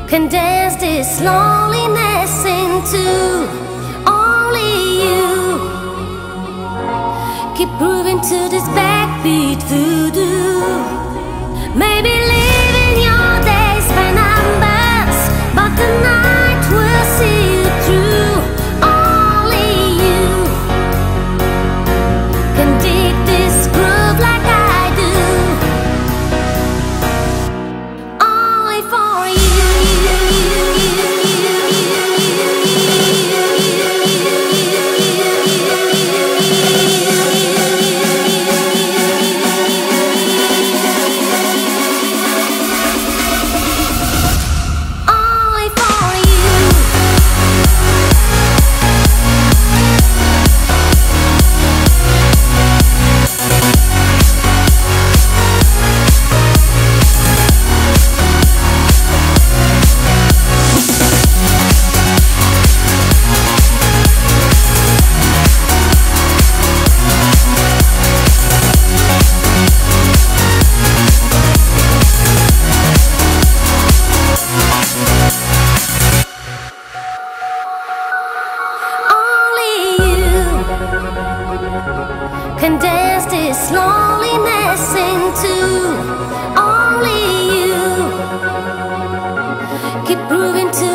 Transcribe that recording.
can dance this loneliness into only you. Keep proving to this backbeat voodoo. Maybe living your days by numbers, but the night will see you through. Only you can dig this groove like I do. Only for you. Can dance this loneliness into only you. Keep proving to